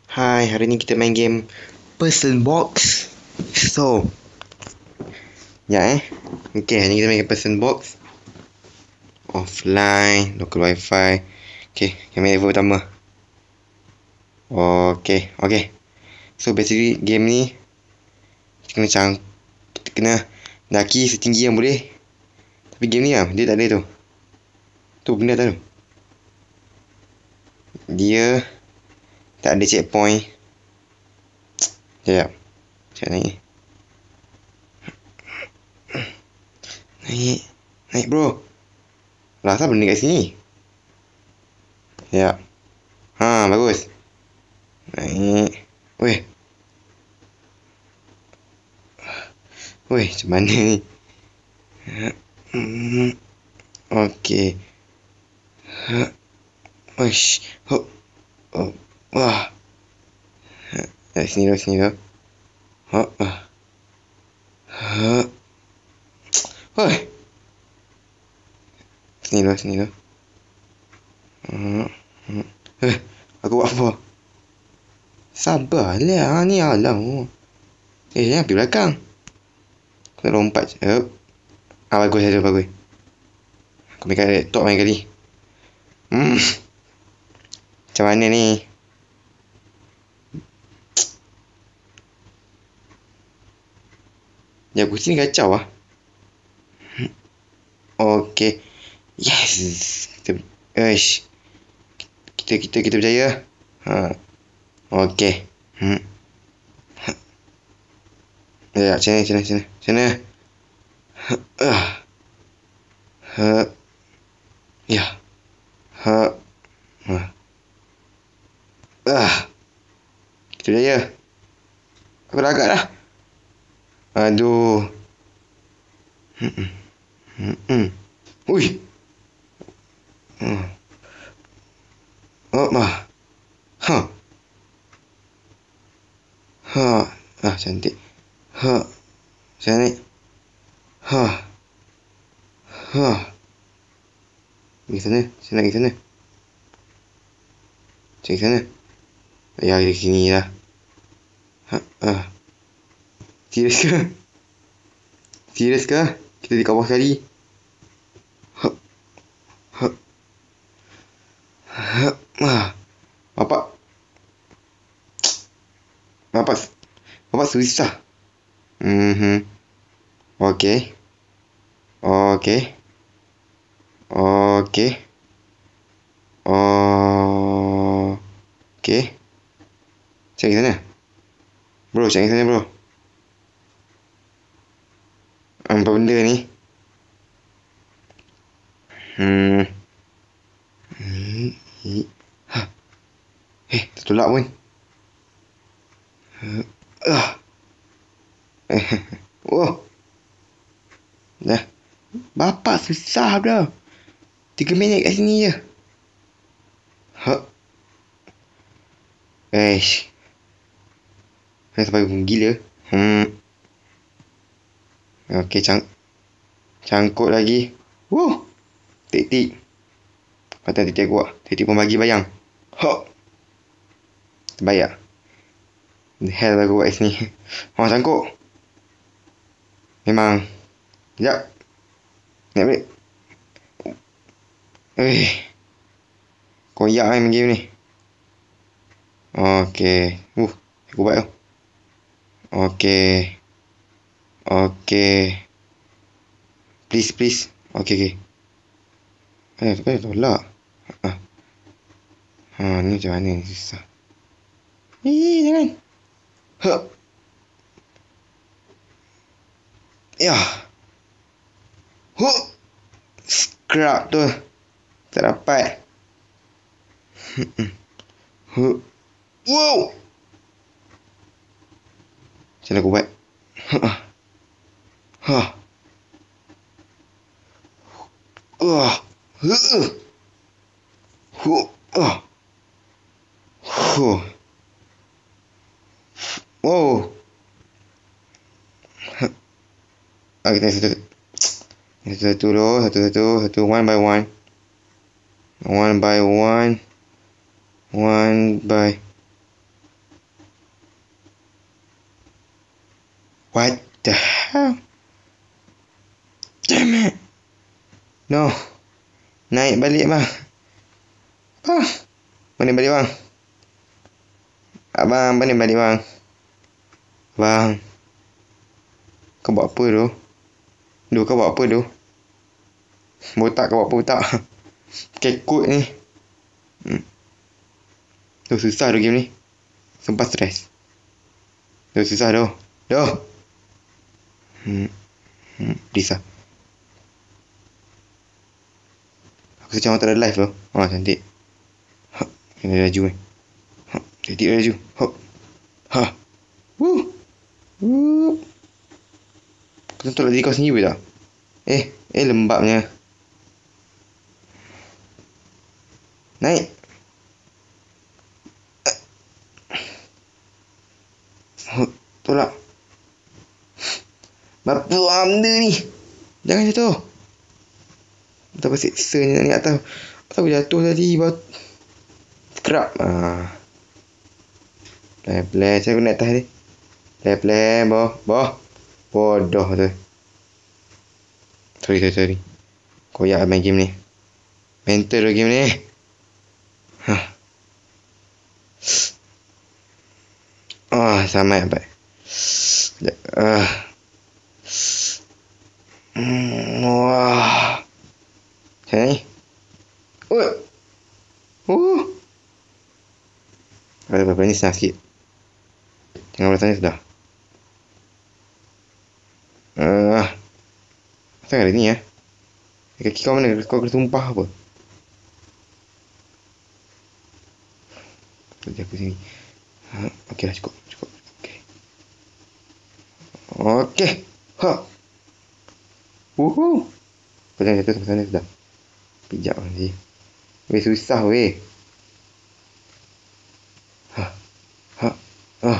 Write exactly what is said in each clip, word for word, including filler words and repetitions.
Hai, hari ni kita main game Person Box. So, ya eh. Okay, hari ni kita main game Person Box. Offline, local wifi. Okay, kita main level pertama. Okay, okay. So, basically game ni kita kena cang kita kena daki setinggi yang boleh. Tapi game ni lah, dia tak ada tu. Tu benda tak tu. Dia tak ada checkpoint. Sekejap. Sekejap naik. Naik. Naik bro. Rasa benda kat sini. Sekejap. Ha, bagus. Naik. Weh. Weh, macam mana ni? Hmm. Okey. Wish. Hop. Oh. Wah. Dari sini dulu, sini dulu. Hop. Hop. Hoi. Sini dulu, sini dulu. Eh, aku buat apa? Sabarlah, ni alam. Eh, jangan pergi belakang. Aku nak lompat je. Ah, bagus saja, bagus. Aku main kat laptop main kali. Hmm. Macam mana ni? Ya, kursi ni kacau lah. Okey. Yes. Kita, Eish. Kita, kita, kita berjaya. Ha. Okey. Hmm. Ya, sini, sini, sini. Sini. Ah. Ha. Ya. Ha. Ha. Ah. Kita berjaya. Aku dah agak dah. Aduh. Hmm. Hmm. Ui. Hmm. Oh, mah. Ha. Ha. Ah, cantik. Ha. Cantik. Ha. Ha. Pergi sana. Sana pergi sana. Cari sana. Ya, di sini lah. Ha. Ah. Serius ke? Serius ke? Kita di bawah sekali. Ha. Ha. Ha. Ah. Bapak. Bapak. Bapak susah. Mhm. Okey. Okey. Okey. Okey. Cari sana. Bro, cari sana bro. Apa benda ni? Hmm. Hmm. Ha. Eh, tertolak pun. Ah. Eh. Oh. Dah. Bapak susah dah. Tiga minit kat sini je. Ha. Eish. Kan sampai gila. Hmm. Okey, cang cangkut lagi. Wuh. Tik-tik. Patut tik-tik kuat. Tik-tik pun bagi bayang. Ha. Terbayar. The hell aku buat kat sini. Oh, cangkut. Memang. Sekejap. Naik balik. Eh. Koyak kan main game ni. Okey. Uh, aku buat tu. Okey. Okey. Please, please. Okey, okey. Eh, tapi tolak. Ha. Ha, ni macam mana ni susah. Eh, jangan. Ha. Ya. Huh. Scrap tu. Tak dapat. Huh. Wow. Macam mana aku buat? Ha. Ha. Uh. Huh. Huh. Uh. Huh. Wow. Ah, kita satu satu dulu, satu satu satu one by one, one by one, one by What the hell? Damn it. No. Naik balik bang. Ah. Mana balik bang? Abang, mana balik bang? Bang. Kau buat apa tu? Duh, kau buat apa tu? Botak kau buat apa botak? Kekut ni. Hmm. Tu susah tu game ni. Sumpah stres. Tu susah tu. Duh. Hmm. Hmm. Please lah. Aku macam orang tak ada live tu. Oh, cantik. Ha. Kena laju ni. Ha. Cantik laju. Ha. Ha. Woo. Woo. Kau tentu diri kau sendiri tak? Eh. Eh, lembabnya. Naik. Oh, tolak. Bapa benda ni. Jangan jatuh. Betapa seksanya ni atas. Betapa jatuh tadi. Kerap. Ah. Play-play. Saya guna atas ni. Play-play. Boh. Boh. Bodoh tu. Sorry, sorry, sorry. Koyak main game ni. Mental tu game ni. Hah. Ah, sama apa? Ah. Hmm, wah. Macam ni. Oh. Oh. Ada apa-apa ni senang sikit. Jangan belah sana sudah. Ah. Asal ada ni ya? Kaki kau mana? Kau kena tumpah apa? Kerja aku sini. Ha, okey lah, cukup. Cukup. Okey. Okey. Ha. Wuhu. Kau jangan jatuh sampai sana sudah. Pijak nanti. Weh, susah weh. Ha. Ha. Ha.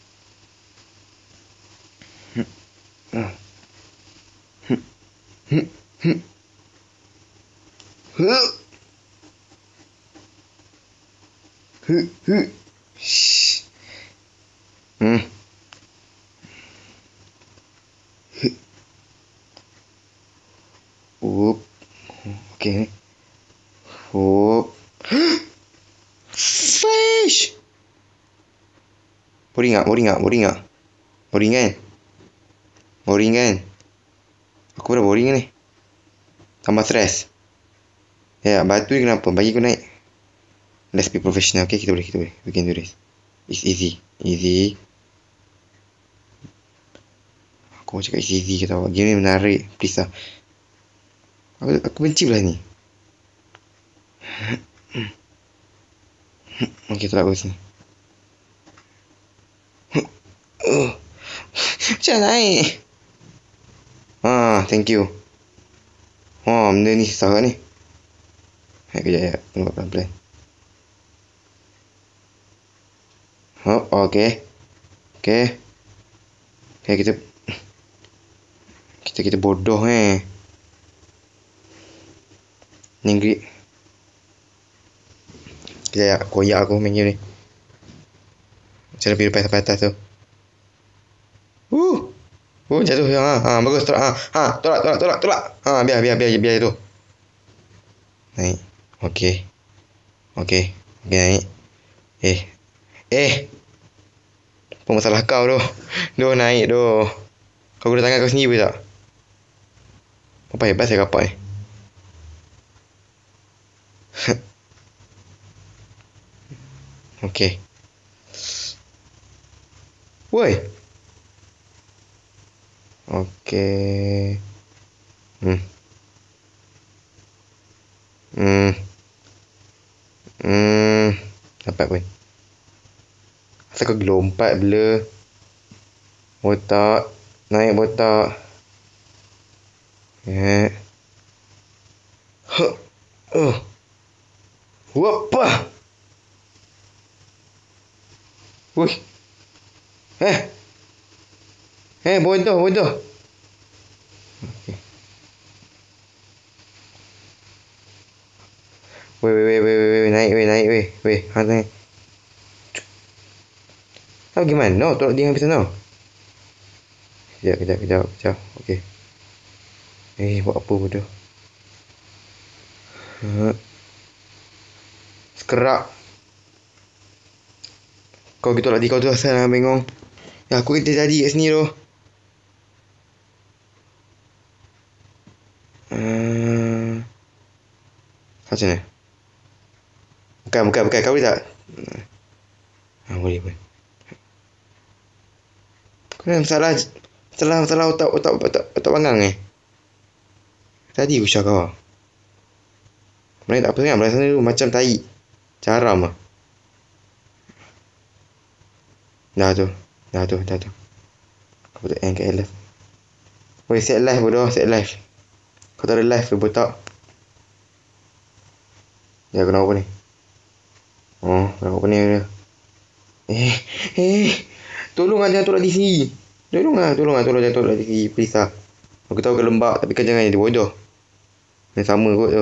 Hmm. Ha. Hmm. Hmm. Hmm. Huh. Huh. Huh. Shh. Hmm. Huh. Up. Okey ni. Up. Fish. Boring tak? Boring tak? Boring tak? Boring kan? Boring kan? Aku dah boring ni. Tambah stres. Ya, batu ni kenapa? Bagi aku naik. Let's be professional. Okay, kita boleh, kita boleh. We can do this. It's easy. Easy. Aku cakap it's easy ke tau. Game ni menarik. Please lah. Aku, aku benci belah ni. Okay, tolak aku sini. Macam naik. Ah, thank you. Oh, benda ni susah kat ni. Hai, kejap ya. Tunggu pelan-pelan. Oh, okey. Okey. Okey, kita kita kita bodoh eh. Ninggri. Kejap ya, koyak aku main game ni. Macam mana pergi lepas sampai atas tu. Uh. Oh, jatuh. Ha, ha, bagus. Tolak. Ha, ha, tolak, tolak, tolak, tolak. Ha, biar, biar, biar, biar itu. Naik. Okey. Okey. Okey, naik. Eh. Eh. Apa masalah kau tu? Duh, naik tu. Kau guna tangan kau sendiri tak? Apa hebat saya kapak ni? Okey. Woi. Okey. Hmm. Hmm. Hmm. Dapat pun. Asal kau gelompat bela. Botak. Naik botak. Ya. Huh. Uh. Wapa. Wih. Eh. Eh, bodoh, bodoh. Okay. Weh, weh, weh, weh, weh, naik, weh, naik, weh, weh, ha, naik. Tahu gimana? No, tolak dia habis sana. Kejap, kejap, kejap, kejap. Okey. Eh, buat apa bodoh? Ha. Sekerak. Kau gitu lagi, kau tu asal lah bengong. Ya, aku kita jadi kat sini tu. Uh, macam mana? Bukan, bukan, bukan. Kau boleh tak? Ah, boleh, boleh. Kau ada masalah, masalah, masalah otak, otak, otak, otak bangang eh? Tadi usah kau. Mana tak apa kan? Berasa tu macam tai. Caram lah. Dah tu. Dah tu, dah tu. Kau tak end kat live. Boleh set live bodoh, set live. Kau tak ada live ke botak? Ya, kenapa ni? Oh, kenapa ni dia? Eh, eh. Tolong lah, jangan tolak di sini. Tolong lah, tolong lah, tolong jangan tolak di sini. Please lah. Aku tahu kau lembab, tapi kan jangan jadi bodoh. Yang sama kot tu.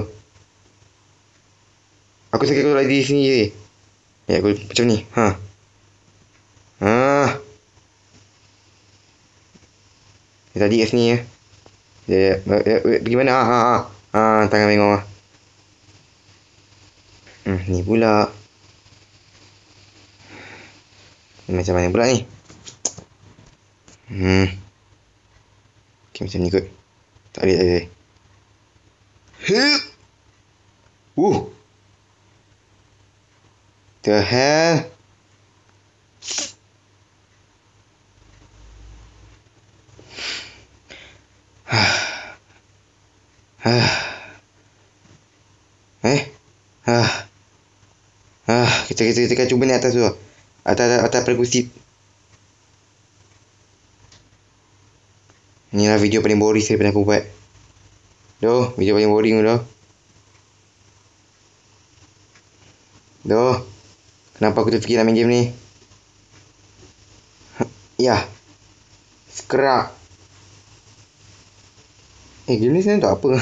Aku sakit kau tolak di sini je. Ya, aku macam ni. Ha. Ha. Ya, tadi kat sini ya. Ya, ya. ya, ya. Pergi mana? Ha, ha, ha. Ha, tangan bengong lah. Hmm, ni pula. Macam mana pula ni? Hmm. Okay, macam ni kot. Tak boleh, tak boleh. Hup. Uh. The hell? eh? Ah. Ah, kita kita kita cuba ni atas tu. Atas atas, atas perkusi. Inilah video paling boring saya pernah aku buat. Doh, video paling boring doh. Doh. Kenapa aku terfikir nak main game ni? Ya. Sekerak. Eh, game ni sebenarnya tak apa.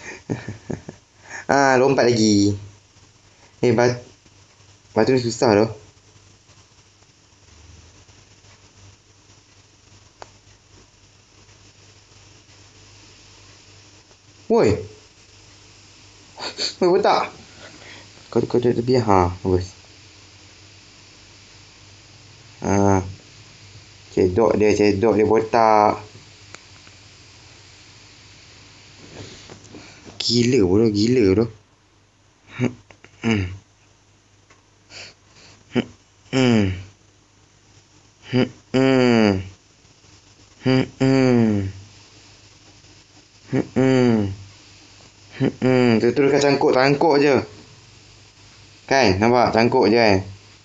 ah, lompat lagi. Eh, bat batu ni susah doh. Woi. Woi, botak. Kau kau dah tepi ha, bagus. Ha. Cedok dia, cedok dia botak. Gila bodoh, gila bodoh. Hmm. Hmm. Hmm. Hmm. Hmm. Hmm. Hmm. Hmm. Terus kau cangkuk, cangkuk je. Kan, nampak? Cangkuk je kan.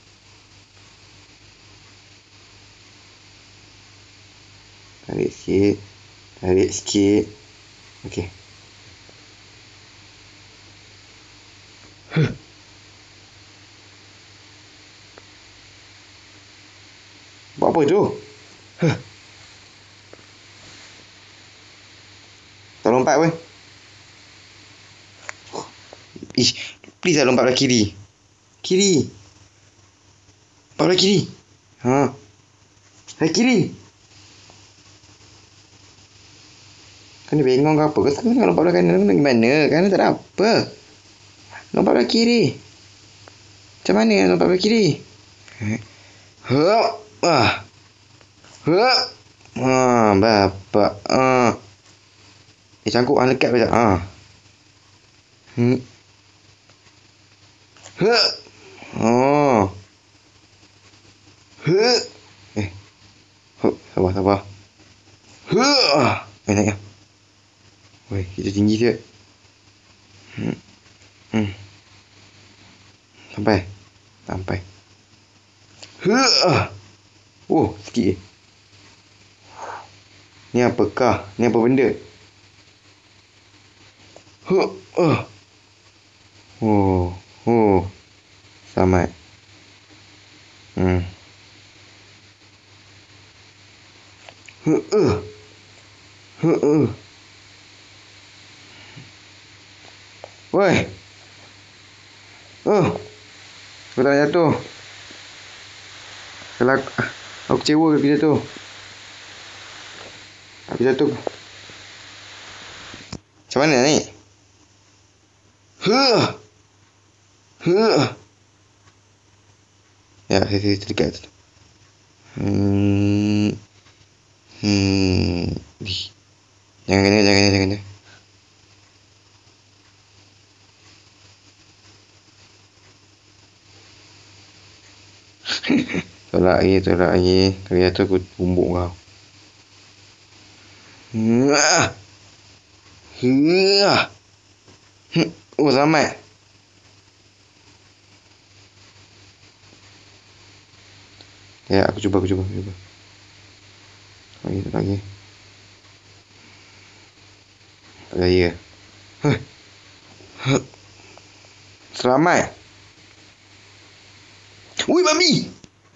Tarik sikit. Tarik sikit. Okey. Huh. Buat apa tu? Huh. Tak lompat pun. Ish, please lah lompat belah kiri. Kiri. Lompat belah kiri. Ha. Belah kiri. Kan dia bengong ke apa? Kau tengok lompat belah kanan gimana? Kanan tak ada apa. Lompat belah kiri. Macam mana lompat belah kiri? Hup. Ah. Hup. Ah, bapak. Ah. Eh, cangkuk hang lekat macam. Ah. Hmm. Hup. Oh. Hup. Eh. Hup, sabar, sabar. Hup. Eh, naik lah. Woi, kita tinggi je. Hmm. Hmm. Sampai. Sampai. Huh. Oh, sikit je. Ni apakah? Ni apa benda? Huh. Uh. Oh. Oh. Selamat. Hmm. Huh. Uh. Huh. Uh. Woi. Oh. Kau tak jatuh. Kalau aku, aku kecewa ke kerja tu. Aku jatuh. Macam mana nak naik? Huh. Huh. Ya, saya situ dekat. Hmm. Hmm. Jangan kena, jangan kena, jangan kena. Tolak lagi, tolak lagi. Kalau jatuh aku bumbuk kau. Huh. Huh. Oh, selamat. Ya, aku cuba, aku cuba, aku cuba. Lagi, lagi. Tak gaya. Huh. Huh. Selamat. Ui, babi.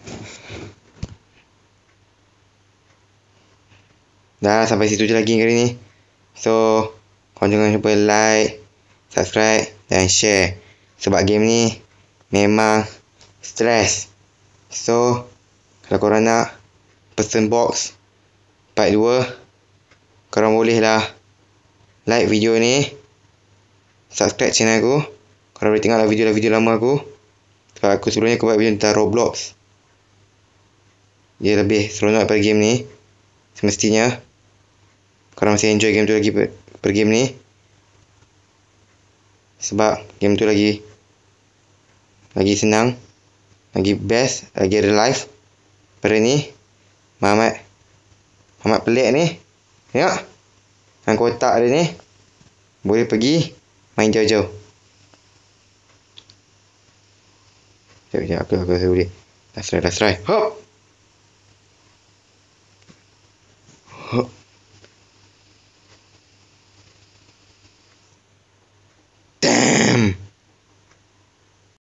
Dah, sampai situ je lagi kali ni. So, korang jangan lupa like, subscribe dan share. Sebab game ni memang stress. So, kalau korang nak person box part dua, korang bolehlah like video ni, subscribe channel aku. Korang boleh tengoklah video-video lama aku. Sebab aku sebelumnya aku buat video tentang Roblox. Dia lebih seronok daripada game ni. Semestinya korang masih enjoy game tu lagi per, per game ni. Sebab game tu lagi Lagi senang, lagi best, lagi ada life. Pada ni Mamat Mamat pelik ni. Tengok yang kotak dia ni. Boleh pergi main jauh-jauh. Sekejap, sekejap, aku, aku rasa boleh. Last try, last try. Hop. Hop.